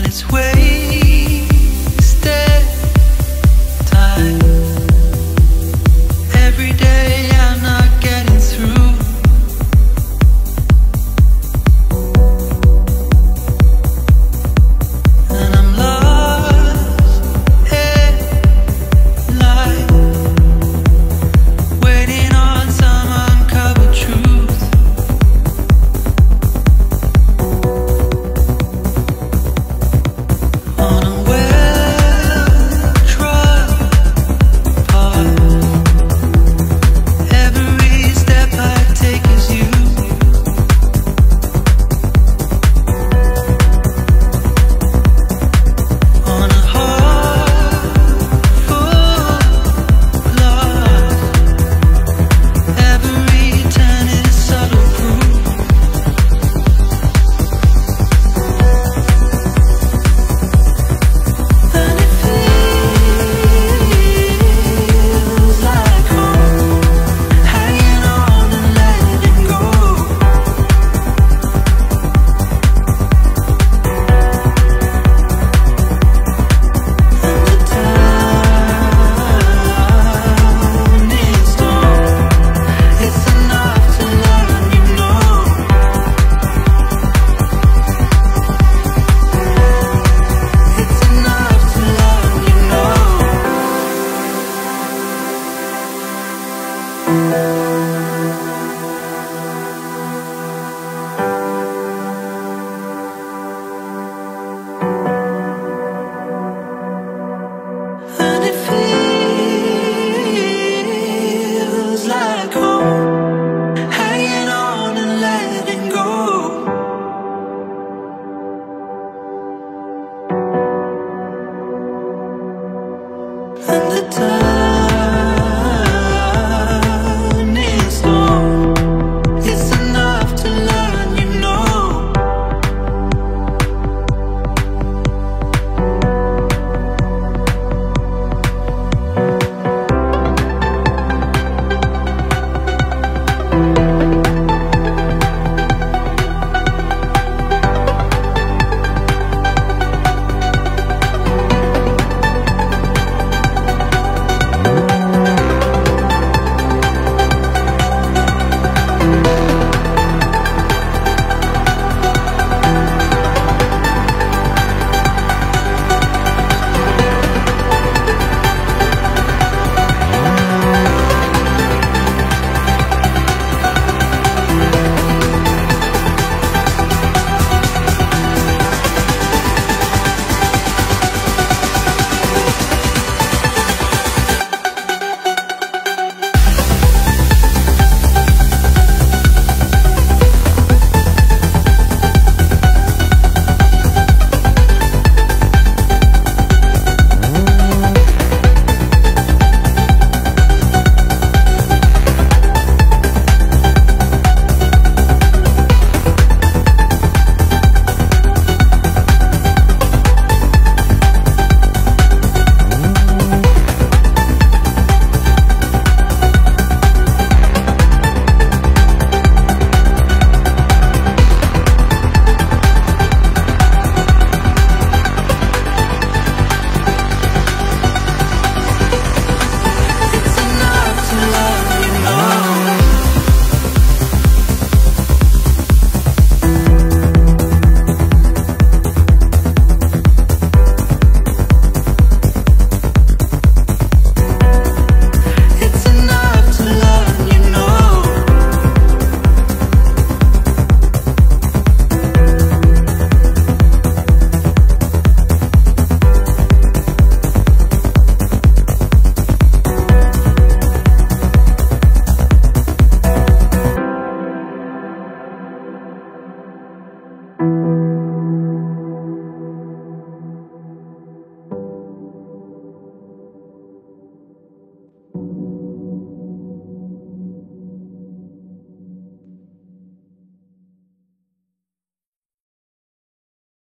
it's wasted time. Every day I'm not getting through. And I'm lost in life, waiting on some uncovered truth. On a well-trod path, every step I take is you. On a heart full lost, every turn is subtle proof. And it feels like home, hanging on and letting go. And the town is gone. It's enough to let me know. It's enough to let me know. And it feels like home, hanging on and letting go. And the time